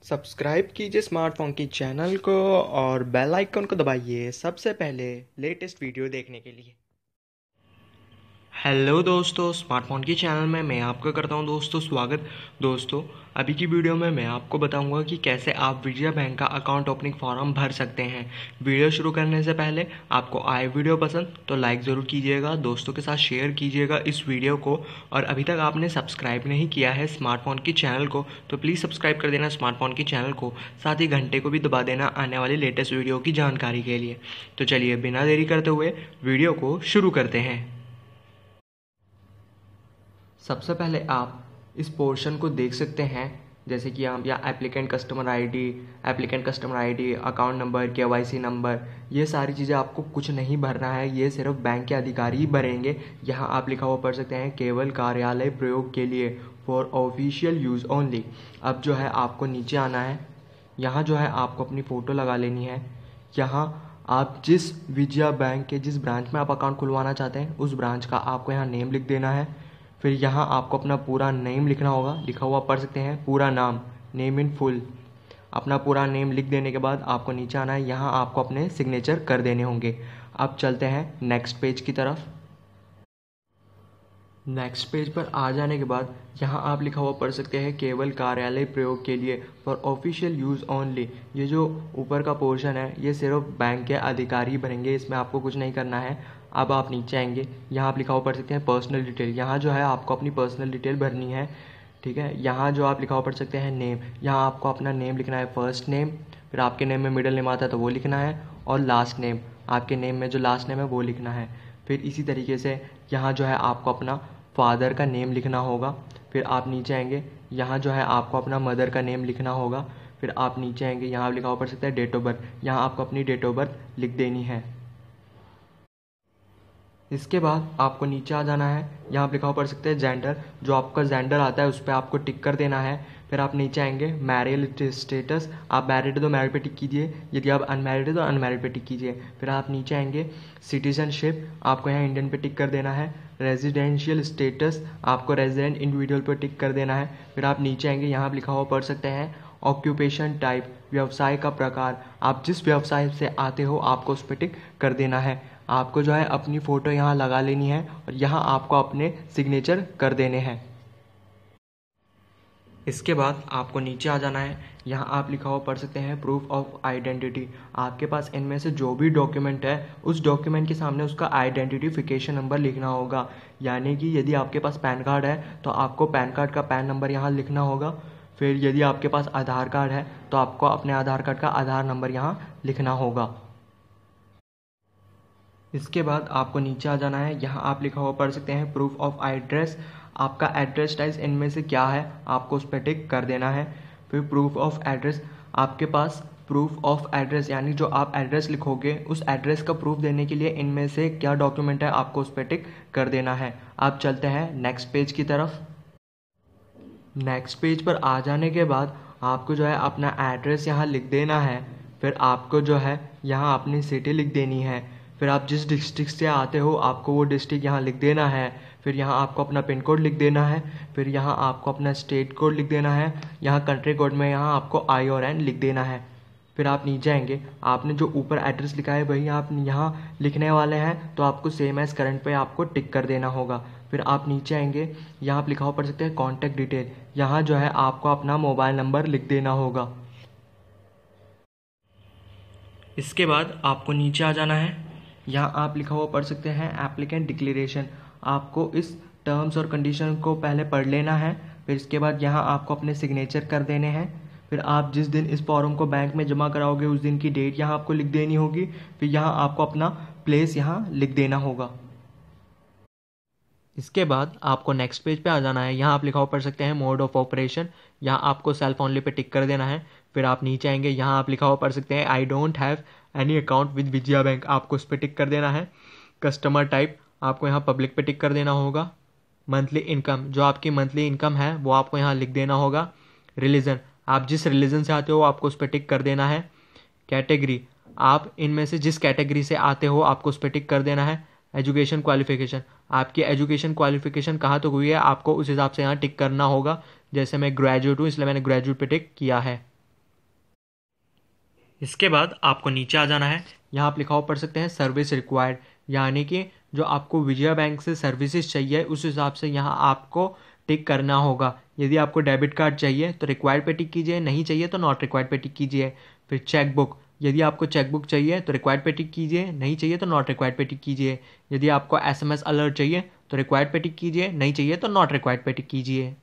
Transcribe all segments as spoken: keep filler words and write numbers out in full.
Subscribe कीजिए smartphone की channel को और बेल आइकन को दबाइए सबसे पहले लेटेस्ट वीडियो देखने के लिए। हेलो दोस्तों, स्मार्टफोन की चैनल में मैं आपका करता हूं दोस्तों स्वागत। दोस्तों अभी की वीडियो में मैं आपको बताऊंगा कि कैसे आप विजया बैंक का अकाउंट ओपनिंग फॉर्म भर सकते हैं। वीडियो शुरू करने से पहले आपको आए वीडियो पसंद तो लाइक ज़रूर कीजिएगा, दोस्तों के साथ शेयर कीजिएगा इस वीडियो को। और अभी तक आपने सब्सक्राइब नहीं किया है स्मार्टफोन की चैनल को तो प्लीज़ सब्सक्राइब कर देना स्मार्टफोन की चैनल को, साथ ही घंटे को भी दबा देना आने वाली लेटेस्ट वीडियो की जानकारी के लिए। तो चलिए बिना देरी करते हुए वीडियो को शुरू करते हैं। सबसे पहले आप इस पोर्शन को देख सकते हैं, जैसे कि आप यहाँ applicant customer ID, applicant customer ID, account number, KYC number, ये सारी चीज़ें आपको कुछ नहीं भरना है, ये सिर्फ बैंक के अधिकारी ही भरेंगे। यहाँ आप लिखा हुआ पढ़ सकते हैं केवल कार्यालय प्रयोग के लिए, फॉर ऑफिशियल यूज़ ओनली। अब जो है आपको नीचे आना है, यहाँ जो है आपको अपनी फ़ोटो लगा लेनी है। यहाँ आप जिस विजया बैंक के जिस ब्रांच में आप अकाउंट खुलवाना चाहते हैं उस ब्रांच का आपको यहाँ नेम लिख देना है। फिर यहाँ आपको अपना पूरा नेम लिखना होगा, लिखा हुआ पढ़ सकते हैं पूरा नाम, नेम इन फुल। अपना पूरा नेम लिख देने के बाद आपको नीचे आना है, यहाँ आपको अपने सिग्नेचर कर देने होंगे। अब चलते हैं नेक्स्ट पेज की तरफ। नेक्स्ट पेज पर आ जाने के बाद यहाँ आप लिखा हुआ पढ़ सकते हैं केवल कार्यालय प्रयोग के लिए, फॉर ऑफिशियल यूज़ ओनली। ये जो ऊपर का पोर्शन है ये सिर्फ बैंक के अधिकारी भरेंगे, इसमें आपको कुछ नहीं करना है। अब आप नीचे आएंगे, यहाँ आप लिखा हुआ पढ़ सकते हैं पर्सनल डिटेल। यहाँ जो है आपको अपनी पर्सनल डिटेल भरनी है, ठीक है। यहाँ जो आप लिखा हुआ पढ़ सकते हैं नेम, यहाँ आपको अपना नेम लिखना है, फर्स्ट नेम, फिर आपके नेम में मिडिल नेम आता है तो वो लिखना है, और लास्ट नेम, आपके नेम में जो लास्ट नेम है वो लिखना है। फिर इसी तरीके से यहाँ जो है आपको अपना फादर का नेम लिखना होगा। फिर आप नीचे आएंगे, यहाँ जो है आपको अपना मदर का नेम लिखना होगा। फिर आप नीचे आएंगे, यहाँ आप लिखा हुआ पढ़ सकते हैं डेट ऑफ बर्थ, यहाँ आपको अपनी डेट ऑफ बर्थ लिख देनी है। इसके बाद आपको नीचे आ जाना है, यहाँ आप लिखा हुआ पढ़ सकते हैं जेंडर, जो आपका जेंडर आता है उस पर आपको टिक कर देना है। फिर आप नीचे आएंगे, मैरिड स्टेटस, आप मैरिड है तो मैरिड पे टिक कीजिए, यदि आप अनमैरिड है तो अनमैरिड पे टिक कीजिए। फिर आप नीचे आएंगे, सिटीजनशिप, आपको यहाँ इंडियन पे टिक कर देना है। रेजिडेंशियल स्टेटस, आपको रेजिडेंट इंडिविजुअल पर टिक कर देना है। फिर आप नीचे आएंगे, यहाँ आप लिखा हुआ पढ़ सकते हैं ऑक्यूपेशन टाइप, व्यवसाय का प्रकार, आप जिस व्यवसाय से आते हो आपको उस पर टिक कर देना है। आपको जो है अपनी फ़ोटो यहाँ लगा लेनी है और यहाँ आपको अपने सिग्नेचर कर देने हैं। इसके बाद आपको नीचे आ जाना है, यहाँ आप लिखा हुआ पढ़ सकते हैं प्रूफ ऑफ आइडेंटिटी। आपके पास इनमें से जो भी डॉक्यूमेंट है उस डॉक्यूमेंट के सामने उसका आइडेंटिफिकेशन नंबर लिखना होगा। यानी कि यदि आपके पास पैन कार्ड है तो आपको पैन कार्ड का पैन नंबर यहाँ लिखना होगा। फिर यदि आपके पास आधार कार्ड है तो आपको अपने आधार कार्ड का आधार नंबर यहाँ लिखना होगा। इसके बाद आपको नीचे आ जाना है, यहाँ आप लिखा हुआ पढ़ सकते हैं प्रूफ ऑफ एड्रेस, आपका एड्रेस टाइप इनमें से क्या है आपको उस पर टिक कर देना है। फिर प्रूफ ऑफ एड्रेस, आपके पास प्रूफ ऑफ एड्रेस यानी जो आप एड्रेस लिखोगे उस एड्रेस का प्रूफ देने के लिए इनमें से क्या डॉक्यूमेंट है आपको उस पर टिक कर देना है। आप चलते हैं नेक्स्ट पेज की तरफ। नेक्स्ट पेज पर आ जाने के बाद आपको जो है अपना एड्रेस यहाँ लिख देना है। फिर आपको जो है यहाँ अपनी सिटी लिख देनी है। फिर आप जिस डिस्ट्रिक्ट से आते हो आपको वो डिस्ट्रिक्ट यहाँ लिख देना है। फिर यहाँ आपको अपना पिन कोड लिख देना है। फिर यहाँ आपको अपना स्टेट कोड लिख देना है। यहाँ कंट्री कोड में यहाँ आपको आई और एन लिख देना है। फिर आप नीचे आएंगे, आपने जो ऊपर एड्रेस लिखा है वही आप यहाँ लिखने वाले हैं तो आपको सेम एज करंट पे आपको टिक कर देना होगा। फिर आप नीचे आएंगे, यहाँ आप लिखा हुआ पढ़ सकते हैं कॉन्टैक्ट डिटेल, यहाँ जो है आपको अपना मोबाइल नंबर लिख देना होगा। इसके बाद आपको नीचे आ जाना है, यहाँ आप लिखा हुआ पढ़ सकते हैं एप्लीकेंट डिक्लेरेशन, आपको इस टर्म्स और कंडीशन को पहले पढ़ लेना है। फिर इसके बाद यहाँ आपको अपने सिग्नेचर कर देने हैं। फिर आप जिस दिन इस फॉर्म को बैंक में जमा कराओगे उस दिन की डेट यहाँ आपको लिख देनी होगी। फिर यहाँ आपको अपना प्लेस यहाँ लिख देना होगा। इसके बाद आपको नेक्स्ट पेज पे आ जाना है, यहाँ आप लिखा हुआ पढ़ सकते हैं मोड ऑफ ऑपरेशन, यहाँ आपको सेल्फ ओनली पे टिक कर देना है। फिर आप नीचे आएंगे, यहाँ आप लिखा हुआ पढ़ सकते हैं I don't have any account with Vijaya bank, आपको उस पर टिक कर देना है। कस्टमर टाइप आपको यहाँ पब्लिक पे टिक कर देना होगा। मंथली इनकम, जो आपकी मंथली इनकम है वो आपको यहाँ लिख देना होगा। रिलीजन, आप जिस रिलीजन से आते हो आपको उस पर टिक कर देना है। कैटेगरी, आप इनमें से जिस कैटेगरी से आते हो आपको उस पर टिक कर देना है। एजुकेशन क्वालिफिकेशन, आपकी एजुकेशन क्वालिफिकेशन कहाँ तक हुई है आपको उस हिसाब से यहाँ टिक करना होगा। जैसे मैं ग्रेजुएट हूँ इसलिए मैंने ग्रेजुएट पे टिक किया है। इसके बाद आपको नीचे आ जाना है, यहाँ आप लिखा हुआ पढ़ सकते हैं सर्विस रिक्वायर्ड, यानी कि जो आपको विजया बैंक से सर्विसेज चाहिए उस हिसाब से यहाँ आपको टिक करना होगा। यदि आपको डेबिट कार्ड चाहिए तो रिक्वायर्ड पे टिक कीजिए, नहीं चाहिए तो नॉट रिक्वायर्ड पे टिक कीजिए। फिर चेक बुक, यदि आपको चेक बुक चाहिए तो रिक्वायर्ड पे टिक कीजिए, नहीं चाहिए तो नॉट रिक्वायर्ड पे टिक कीजिए। यदि आपको एसएमएस अलर्ट चाहिए तो रिक्वायर्ड पे टिक कीजिए, नहीं चाहिए तो नॉट रिक्वायर्ड पे टिक कीजिए।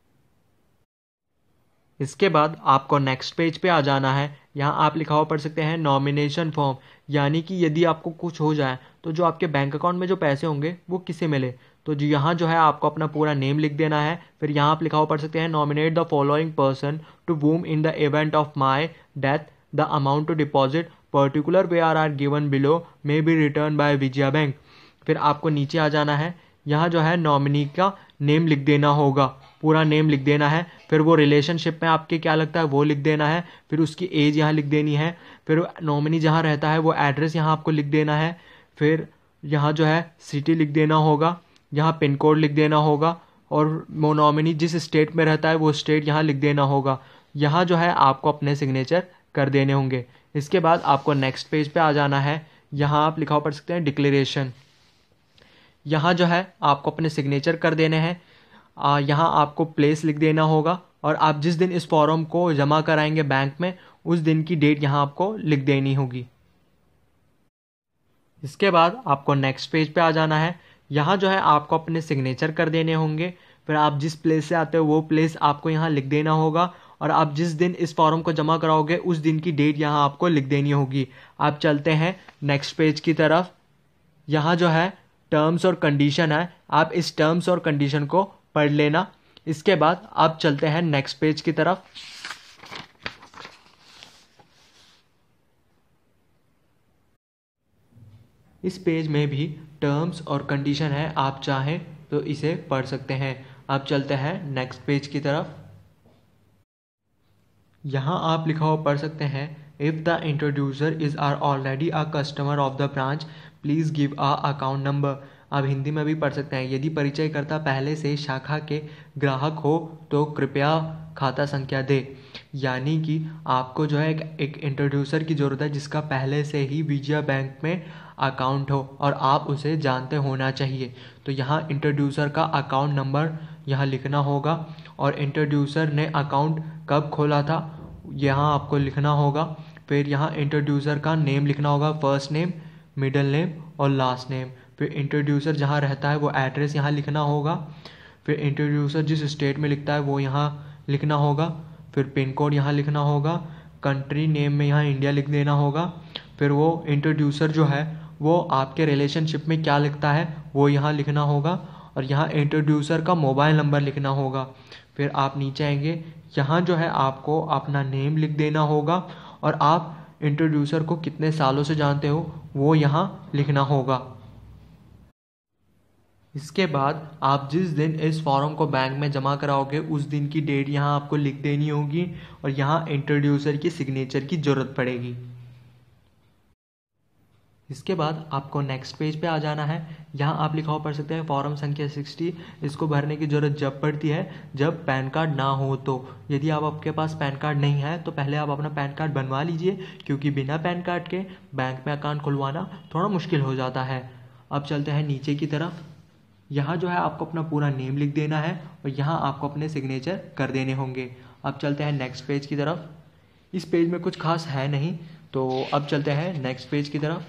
इसके बाद आपको नेक्स्ट पेज पे आ जाना है, यहाँ आप लिखा हुआ पढ़ सकते हैं नॉमिनेशन फॉर्म, यानी कि यदि आपको कुछ हो जाए तो जो आपके बैंक अकाउंट में जो पैसे होंगे वो किसे मिले। तो जो यहाँ जो है आपको अपना पूरा नेम लिख देना है। फिर यहाँ आप लिखा हुआ पढ़ सकते हैं nominate the following person to whom in the event of my death the amount to deposit particular way are are given below may be return by Vijaya bank. फिर आपको नीचे आ जाना है, यहाँ जो है नॉमिनी का नेम लिख देना होगा, पूरा नेम लिख देना है। फिर वो रिलेशनशिप में आपके क्या लगता है वो लिख देना है। फिर उसकी एज यहाँ लिख देनी है। फिर नॉमिनी जहाँ रहता है वो एड्रेस यहाँ आपको लिख देना है। फिर यहाँ जो है सिटी लिख देना होगा, यहाँ पिन कोड लिख देना होगा, और वो नॉमिनी जिस स्टेट में रहता है वो स्टेट यहाँ लिख देना होगा। यहाँ जो है आपको अपने सिग्नेचर कर देने होंगे। इसके बाद आपको नेक्स्ट पेज पे आ जाना है, यहाँ आप लिखा हुआ पढ़ सकते हैं डिक्लेरेशन। यहाँ जो है आपको अपने सिग्नेचर कर देने हैं। यहाँ आपको प्लेस लिख देना होगा, और आप जिस दिन इस फॉर्म को जमा कराएंगे बैंक में उस दिन की डेट यहाँ आपको लिख देनी होगी। इसके बाद आपको नेक्स्ट पेज पे आ जाना है, यहाँ जो है आपको अपने सिग्नेचर कर देने होंगे। फिर आप जिस प्लेस से आते हो वो प्लेस आपको यहाँ लिख देना होगा, और आप जिस दिन इस फॉर्म को जमा कराओगे उस दिन की डेट यहाँ आपको लिख देनी होगी। आप चलते हैं नेक्स्ट पेज की तरफ। यहाँ जो है टर्म्स और कंडीशन है, आप इस टर्म्स और कंडीशन को पढ़ लेना। इसके बाद आप चलते हैं नेक्स्ट पेज की तरफ। इस पेज में भी टर्म्स और कंडीशन है, आप चाहें तो इसे पढ़ सकते हैं। आप चलते हैं नेक्स्ट पेज की तरफ। यहाँ आप लिखा हुआ पढ़ सकते हैं if the introducer is are already a customer of the branch please give a account number. आप हिंदी में भी पढ़ सकते हैं, यदि परिचयकर्ता पहले से शाखा के ग्राहक हो तो कृपया खाता संख्या दे। यानी कि आपको जो है एक, एक इंट्रोड्यूसर की ज़रूरत है जिसका पहले से ही विजया बैंक में अकाउंट हो और आप उसे जानते होना चाहिए। तो यहाँ इंट्रोड्यूसर का अकाउंट नंबर यहाँ लिखना होगा, और इंट्रोड्यूसर ने अकाउंट कब खोला था यहाँ आपको लिखना होगा। फिर यहाँ इंट्रोड्यूसर का नेम लिखना होगा, फर्स्ट नेम, मिडिल नेम और लास्ट नेम। फिर इंट्रोड्यूसर जहाँ रहता है वो एड्रेस यहाँ लिखना होगा। फिर इंट्रोड्यूसर जिस स्टेट में लिखता है वो यहाँ लिखना होगा। फिर पिन कोड यहाँ लिखना होगा। कंट्री नेम में यहाँ इंडिया लिख देना होगा। फिर वो इंट्रोड्यूसर जो है वो आपके रिलेशनशिप में क्या लिखता है वो यहाँ लिखना होगा, और यहाँ इंट्रोड्यूसर का मोबाइल नंबर लिखना होगा। फिर आप नीचे आएंगे, यहाँ जो है आपको अपना नेम लिख देना होगा, और आप इंट्रोड्यूसर को कितने सालों से जानते हो वो यहाँ लिखना होगा। इसके बाद आप जिस दिन इस फॉर्म को बैंक में जमा कराओगे उस दिन की डेट यहाँ आपको लिख देनी होगी, और यहाँ इंट्रोड्यूसर की सिग्नेचर की ज़रूरत पड़ेगी। इसके बाद आपको नेक्स्ट पेज पे आ जाना है। यहाँ आप लिखा हुआ पढ़ सकते हैं फॉर्म संख्या साठ। इसको भरने की ज़रूरत जब पड़ती है जब पैन कार्ड ना हो। तो यदि आप आपके पास पैन कार्ड नहीं है तो पहले आप अपना पैन कार्ड बनवा लीजिए, क्योंकि बिना पैन कार्ड के बैंक में अकाउंट खुलवाना थोड़ा मुश्किल हो जाता है। अब चलते हैं नीचे की तरफ। यहाँ जो है आपको अपना पूरा नेम लिख देना है, और यहाँ आपको अपने सिग्नेचर कर देने होंगे। अब चलते हैं नेक्स्ट पेज की तरफ। इस पेज में कुछ खास है नहीं, तो अब चलते हैं नेक्स्ट पेज की तरफ।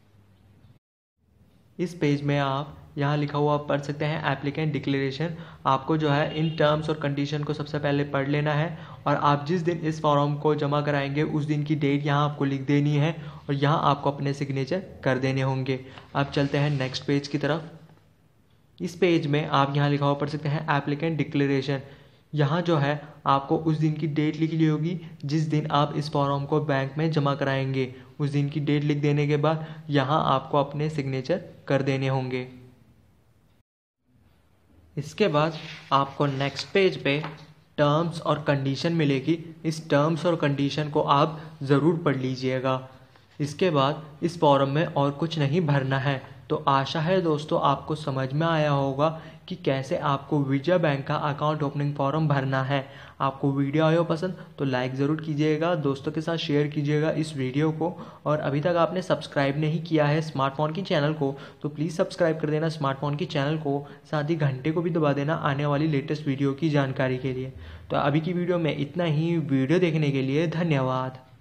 इस पेज में आप यहाँ लिखा हुआ पढ़ सकते हैं एप्लीकेंट डिक्लेरेशन। आपको जो है इन टर्म्स और कंडीशन को सबसे पहले पढ़ लेना है, और आप जिस दिन इस फॉर्म को जमा कराएंगे उस दिन की डेट यहाँ आपको लिख देनी है, और यहाँ आपको अपने सिग्नेचर कर देने होंगे। अब चलते हैं नेक्स्ट पेज की तरफ। इस पेज में आप यहाँ लिखा हुआ पढ़ सकते हैं एप्लीकेंट डिक्लेरेशन। यहाँ जो है आपको उस दिन की डेट लिखनी होगी जिस दिन आप इस फॉर्म को बैंक में जमा कराएंगे। उस दिन की डेट लिख देने के बाद यहाँ आपको अपने सिग्नेचर कर देने होंगे। इसके बाद आपको नेक्स्ट पेज पे टर्म्स और कंडीशन मिलेगी। इस टर्म्स और कंडीशन को आप ज़रूर पढ़ लीजिएगा। इसके बाद इस फॉर्म में और कुछ नहीं भरना है। तो आशा है दोस्तों आपको समझ में आया होगा कि कैसे आपको विजय बैंक का अकाउंट ओपनिंग फॉर्म भरना है। आपको वीडियो आया हो पसंद तो लाइक ज़रूर कीजिएगा, दोस्तों के साथ शेयर कीजिएगा इस वीडियो को, और अभी तक आपने सब्सक्राइब नहीं किया है स्मार्टफोन की चैनल को तो प्लीज़ सब्सक्राइब कर देना स्मार्टफोन की चैनल को, साथ ही घंटे को भी दबा देना आने वाली लेटेस्ट वीडियो की जानकारी के लिए। तो अभी की वीडियो में इतना ही। वीडियो देखने के लिए धन्यवाद।